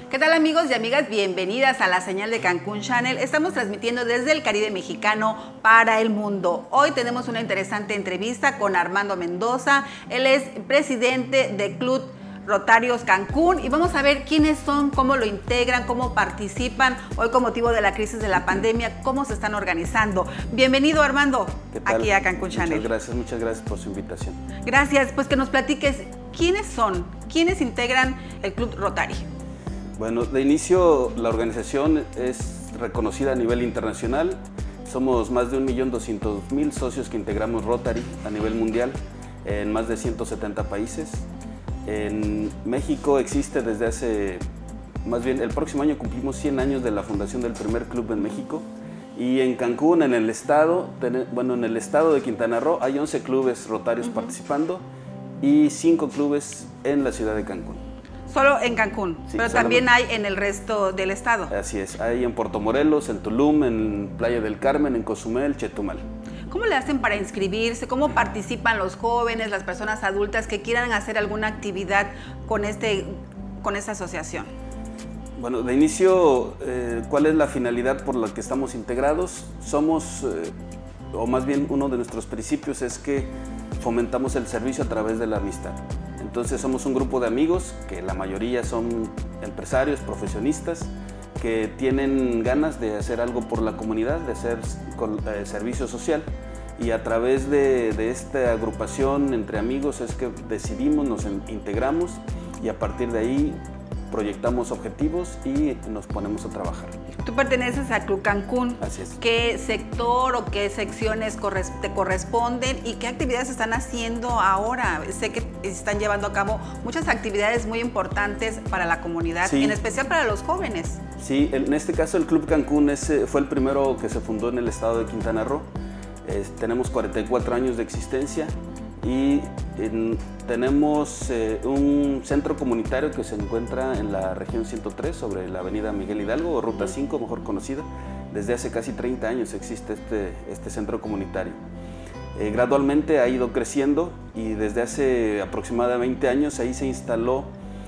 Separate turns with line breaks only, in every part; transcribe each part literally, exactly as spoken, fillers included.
¿Qué tal, amigos y amigas? Bienvenidas a la señal de Cancún Channel. Estamos transmitiendo desde el Caribe mexicano para el mundo. Hoy tenemos una interesante entrevista con Armando Mendoza. Él es presidente de Club Rotarios Cancún y vamos a ver quiénes son, cómo lo integran, cómo participan hoy con motivo de la crisis de la pandemia, cómo se están organizando. Bienvenido, Armando, aquí a Cancún Channel.
Muchas gracias, muchas gracias por su invitación.
Gracias, pues que nos platiques quiénes son, quiénes integran el Club Rotary.
Bueno, de inicio la organización es reconocida a nivel internacional. Somos más de un millón doscientos mil socios que integramos Rotary a nivel mundial en más de ciento setenta países. En México existe desde hace, más bien el próximo año cumplimos cien años de la fundación del primer club en México. Y en Cancún, en el estado, bueno, en el estado de Quintana Roo hay once clubes rotarios uh-huh. participando y cinco clubes en la ciudad de Cancún.
Solo en Cancún, sí, pero también hay en el resto del estado.
Así es, hay en Puerto Morelos, en Tulum, en Playa del Carmen, en Cozumel, Chetumal.
¿Cómo le hacen para inscribirse? ¿Cómo participan los jóvenes, las personas adultas que quieran hacer alguna actividad con, este, con esta asociación?
Bueno, de inicio, eh, ¿cuál es la finalidad por la que estamos integrados? Somos, eh, o más bien uno de nuestros principios es que fomentamos el servicio a través de la amistad. Entonces somos un grupo de amigos que la mayoría son empresarios, profesionistas, que tienen ganas de hacer algo por la comunidad, de hacer eh, servicio social. Y a través de, de esta agrupación entre amigos es que decidimos, nos integramos y a partir de ahí proyectamos objetivos y nos ponemos a trabajar.
Tú perteneces a Club Cancún.
Así es.
¿Qué sector o qué secciones te corresponden y qué actividades están haciendo ahora? Sé que están llevando a cabo muchas actividades muy importantes para la comunidad, sí. En especial para los jóvenes.
Sí, en este caso el Club Cancún es, fue el primero que se fundó en el estado de Quintana Roo. Eh, tenemos cuarenta y cuatro años de existencia y en, tenemos eh, un centro comunitario que se encuentra en la región ciento tres sobre la avenida Miguel Hidalgo o Ruta cinco, mejor conocida. Desde hace casi treinta años existe este, este centro comunitario. Eh, gradualmente ha ido creciendo y desde hace aproximadamente veinte años ahí se instaló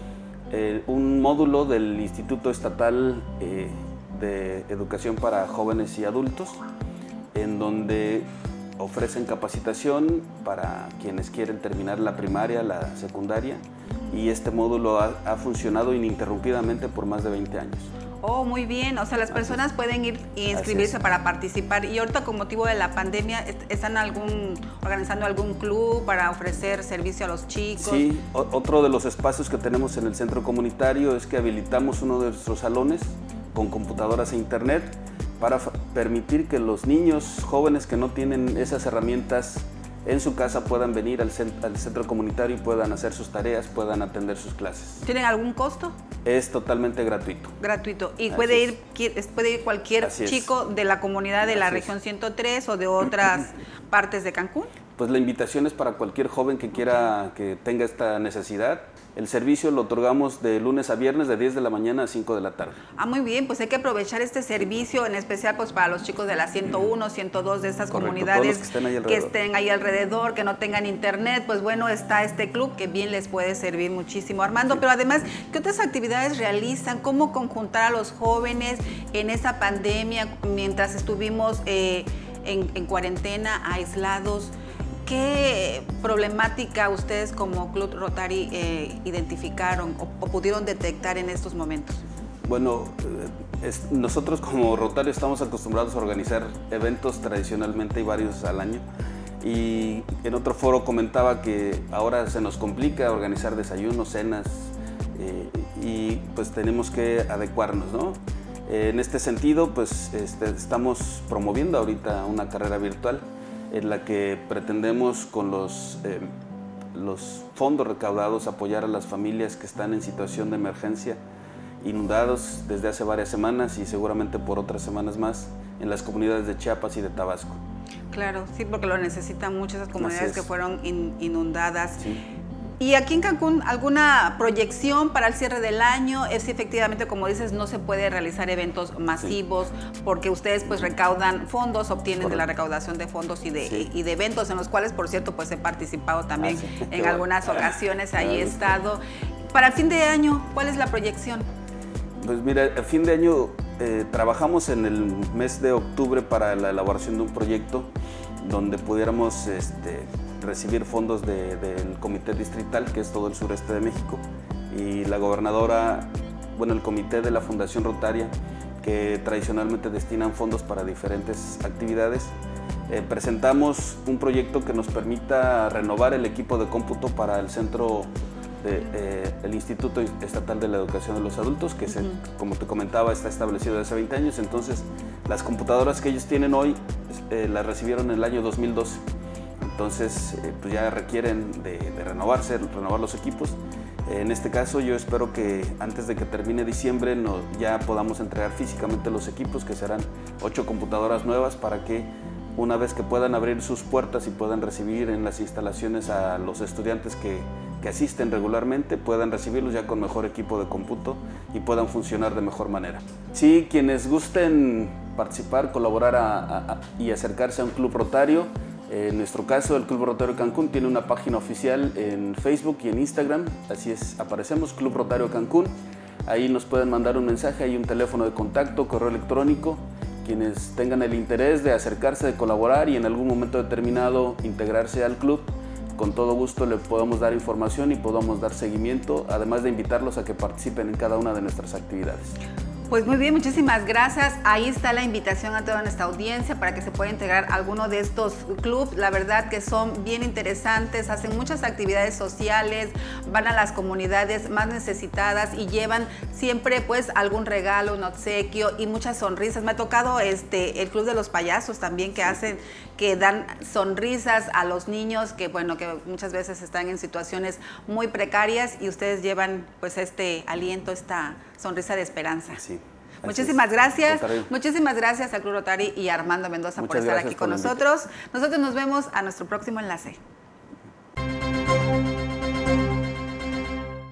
eh, un módulo del Instituto Estatal eh, de Educación para Jóvenes y Adultos, en donde ofrecen capacitación para quienes quieren terminar la primaria, la secundaria, y este módulo ha, ha funcionado ininterrumpidamente por más de veinte años.
Oh, muy bien. O sea, las personas es. pueden ir e inscribirse para participar. Y ahorita, con motivo de la pandemia, ¿están algún, organizando algún club para ofrecer servicio a los chicos?
Sí, o, otro de los espacios que tenemos en el centro comunitario es que habilitamos uno de nuestros salones con computadoras e internet para permitir que los niños jóvenes que no tienen esas herramientas en su casa puedan venir al centro, al centro comunitario y puedan hacer sus tareas, puedan atender sus clases.
¿Tienen algún costo?
Es totalmente gratuito.
Gratuito. ¿Y puede ir, puede ir cualquier chico de la comunidad de la región ciento tres o de otras partes de Cancún?
Pues la invitación es para cualquier joven que quiera, que tenga esta necesidad. El servicio lo otorgamos de lunes a viernes de diez de la mañana a cinco de la tarde.
Ah, muy bien, pues hay que aprovechar este servicio, en especial pues para los chicos de la ciento uno, ciento dos de estas
Correcto,
comunidades
que estén, ahí
que estén ahí alrededor, que no tengan internet, pues bueno, está este club que bien les puede servir muchísimo. Armando, sí. Pero además, ¿qué otras actividades realizan? ¿Cómo conjuntar a los jóvenes en esa pandemia mientras estuvimos eh, en, en cuarentena, aislados? ¿Qué problemática ustedes como Club Rotary eh, identificaron o, o pudieron detectar en estos momentos?
Bueno, es, nosotros como Rotary estamos acostumbrados a organizar eventos tradicionalmente y varios al año. Y en otro foro comentaba que ahora se nos complica organizar desayunos, cenas eh, y pues tenemos que adecuarnos, ¿no? En este sentido, pues este, estamos promoviendo ahorita una carrera virtual en la que pretendemos con los, eh, los fondos recaudados apoyar a las familias que están en situación de emergencia, inundados desde hace varias semanas y seguramente por otras semanas más en las comunidades de Chiapas y de Tabasco.
Claro, sí, porque lo necesitan muchas esas comunidades que fueron in, inundadas.
Sí.
Y aquí en Cancún, ¿alguna proyección para el cierre del año? Es efectivamente, como dices, no se puede realizar eventos masivos, sí, porque ustedes pues recaudan fondos, obtienen Correcto. de la recaudación de fondos y de, sí. y de eventos en los cuales, por cierto, pues he participado también ah, sí. en algunas ocasiones, ahí he estado. Para el fin de año, ¿cuál es la proyección?
Pues mira, a fin de año eh, trabajamos en el mes de octubre para la elaboración de un proyecto donde pudiéramos este, recibir fondos de, del Comité Distrital, que es todo el sureste de México, y la gobernadora, bueno, el comité de la Fundación Rotaria, que tradicionalmente destinan fondos para diferentes actividades. Eh, presentamos un proyecto que nos permita renovar el equipo de cómputo para el centro de, eh, el Instituto Estatal de la Educación de los Adultos, que, se, uh-huh. como te comentaba, está establecido desde hace veinte años. Entonces, las computadoras que ellos tienen hoy eh, las recibieron en el año dos mil doce. Entonces, eh, pues ya requieren de, de renovarse, renovar los equipos. Eh, en este caso, yo espero que antes de que termine diciembre no, ya podamos entregar físicamente los equipos, que serán ocho computadoras nuevas, para que una vez que puedan abrir sus puertas y puedan recibir en las instalaciones a los estudiantes que, que asisten regularmente, puedan recibirlos ya con mejor equipo de cómputo y puedan funcionar de mejor manera. Sí, quienes gusten participar, colaborar a, a, a, y acercarse a un club rotario, eh, en nuestro caso el Club Rotario Cancún tiene una página oficial en Facebook y en Instagram, así es, aparecemos Club Rotario Cancún. Ahí nos pueden mandar un mensaje, hay un teléfono de contacto, correo electrónico. Quienes tengan el interés de acercarse, de colaborar y en algún momento determinado integrarse al club, con todo gusto le podemos dar información y podamos dar seguimiento, además de invitarlos a que participen en cada una de nuestras actividades.
Pues muy bien, muchísimas gracias. Ahí está la invitación a toda nuestra audiencia para que se pueda integrar a alguno de estos clubes. La verdad que son bien interesantes, hacen muchas actividades sociales, van a las comunidades más necesitadas y llevan siempre pues algún regalo, un obsequio y muchas sonrisas. Me ha tocado este, el Club de los Payasos también, que hacen, que dan sonrisas a los niños que, bueno, que muchas veces están en situaciones muy precarias y ustedes llevan pues este aliento, esta sonrisa de esperanza.
Sí.
Muchísimas gracias, muchísimas gracias al Club Rotary y a Armando Mendoza por estar aquí con nosotros. Nosotros nos vemos a nuestro próximo enlace.